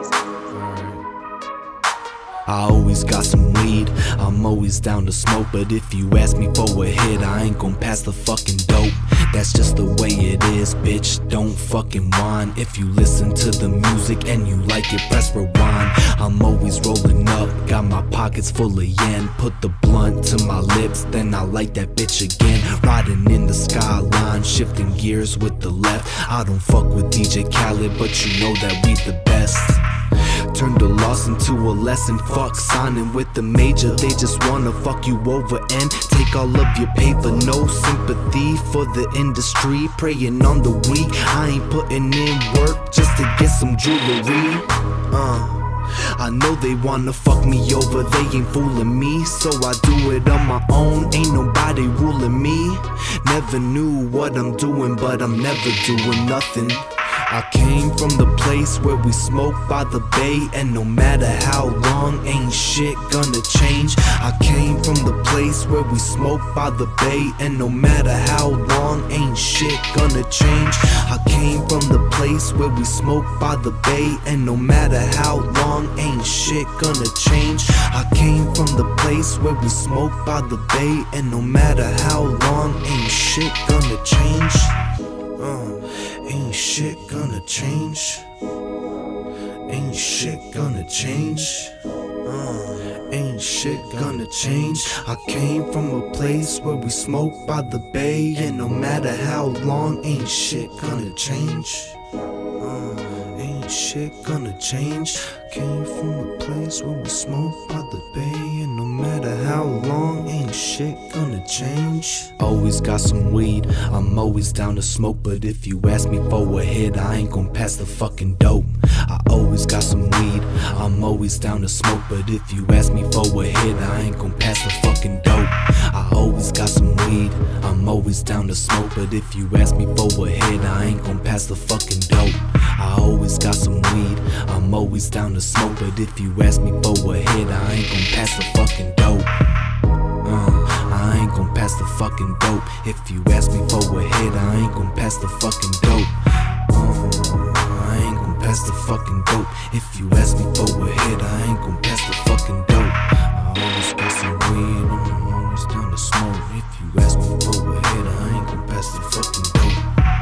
I always got some weed, I'm always down to smoke. But if you ask me for a hit, I ain't gon' pass the fucking dope. That's just the way it is, bitch, don't fucking whine. If you listen to the music and you like it, press rewind. I'm always rolling up, got my pockets full of yen. Put the blunt to my lips, then I light that bitch again. Riding in the skyline, shifting gears with the left. I don't fuck with DJ Khaled, but you know that we the best. Turn the loss into a lesson, fuck signing with the major. They just wanna fuck you over and take all of your paper. No sympathy for the industry, preying on the weak. I ain't putting in work just to get some jewelry. I know they wanna fuck me over, they ain't fooling me. So I do it on my own, ain't nobody ruling me. Never knew what I'm doing, but I'm never doing nothing. I came from the place where we smoke by the bay, and no matter how long, ain't shit gonna change. I came from the place where we smoke by the bay, and no matter how long, ain't shit gonna change. I came from the place where we smoke by the bay, and no matter how long, ain't shit gonna change. I came from the place where we smoke by the bay, and no matter how long, ain't shit gonna change. Ain't shit gonna change. Ain't shit gonna change. Ain't shit gonna change. I came from a place where we smoke by the bay, and no matter how long, ain't shit gonna change. Ain't shit gonna change. Came from a place where we smoke by the bay, and no matter how long, ain't shit gonna change. Always got some weed, I'm always down to smoke. But if you ask me for a hit, I ain't gon' pass the fucking dope. I always got some weed, I'm always down to smoke. But if you ask me for a hit, I ain't gon' pass the fucking dope. I always got some weed, I'm always down to smoke. But if you ask me for a hit, I ain't gon' pass the fucking dope. I always got some weed, I'm always down to smoke. But if you ask me for a hit, I ain't gon' pass the fucking dope. I ain't gon' pass the fucking dope. If you ask me for a hit, I ain't gon' pass the fucking dope. I ain't gon' pass the fucking dope. If you ask me for a hit, I ain't gon' pass the fucking dope. I always got some weed, and I'm always down to smoke. If you ask me for a hit, I ain't gon' pass the fucking dope.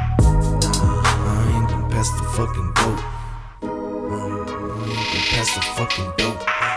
I ain't gon' pass the fucking dope. I ain't gon' pass the fucking dope.